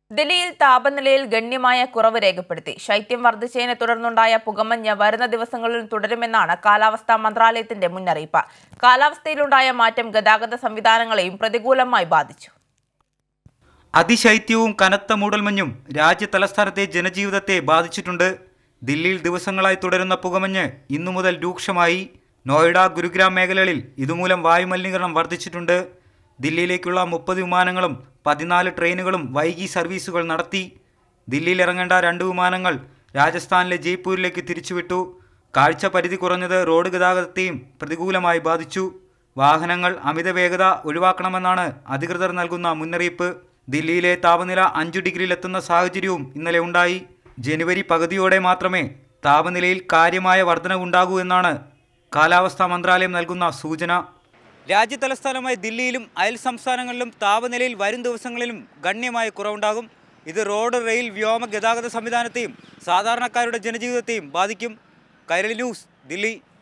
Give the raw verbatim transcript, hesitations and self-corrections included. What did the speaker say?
ദില്ലിയിൽ താപനിലയിൽ ഗണ്യമായ കുറവ് രേഖപ്പെടുത്തി. ശൈത്യം വർദ്ധിച്ചതിനെ തുടർന്നുണ്ടായ പുകമഞ്ഞ് വരുന്ന ദിവസങ്ങളിൽ തുടരുമെന്നാണ് കാലാവസ്ഥാ മന്ത്രാലയത്തിന്റെ മുന്നറിയിപ്പ്. കാലാവസ്ഥയിലുണ്ടായ മാറ്റം ഗതാഗത സംവിധാനങ്ങളെയും പ്രതികൂലമായി ബാധിച്ചു. അതിശൈത്യവും കനത്ത മൂടൽമഞ്ഞും രാജ്യ തലസ്ഥാനത്തെ ജനജീവിതത്തെ ബാധിച്ചിട്ടുണ്ട്. ദില്ലിയിൽ ദിവസങ്ങളായി തുടരുന്ന പുകമഞ്ഞ് ഇന്നു മുതൽ രൂക്ഷമായി. നോയിഡ, ഗുരുഗ്രാം മേഖലകളിൽ ഇതുമൂലം വായുമലിനീകരണം വർദ്ധിച്ചിട്ടുണ്ട്. ദില്ലിയിലേക്കുള്ള മുപ്പത് വിമാനങ്ങളും പതിനാല് ട്രെയിനുകളും വൈകി സർവീസുകൾ നടത്തി. ദില്ലിയിൽ ഇറങ്ങേണ്ട രണ്ട് വിമാനങ്ങൾ രാജസ്ഥാനിലെ ജയ്പൂരിലേക്ക് തിരിച്ചുവിട്ടു. കാഴ്ച പരിധി കുറഞ്ഞത് റോഡ് ഗതാഗതത്തെയും പ്രതികൂലമായി ബാധിച്ചു. വാഹനങ്ങൾ അമിത വേഗത ഒഴിവാക്കണമെന്നാണ് അധികൃതർ നൽകുന്ന മുന്നറിയിപ്പ്. ദില്ലിയിലെ താപനില അഞ്ച് ഡിഗ്രിയിലെത്തുന്ന സാഹചര്യവും ഇന്നലെ ഉണ്ടായി. ജനുവരി പകുതിയോടെ മാത്രമേ താപനിലയിൽ കാര്യമായ വർധനവുണ്ടാകൂ എന്നാണ് കാലാവസ്ഥാ മന്ത്രാലയം നൽകുന്ന സൂചന. രാജ്യ തലസ്ഥാനമായ ദില്ലിയിലും അയൽ സംസ്ഥാനങ്ങളിലും താപനിലയിൽ വരും ദിവസങ്ങളിലും ഗണ്യമായ കുറവുണ്ടാകും. ഇത് റോഡ്, റെയിൽ, വ്യോമ ഗതാഗത സംവിധാനത്തെയും സാധാരണക്കാരുടെ ജനജീവിതത്തെയും ബാധിക്കും. കൈരളി ന്യൂസ്, ദില്ലി.